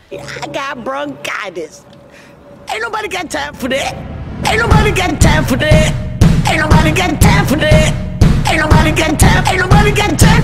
I got bronchitis. Ain't nobody got time for that. Ain't nobody got time for that. Ain't nobody got time for that. Ain't nobody got time. Ain't nobody got time.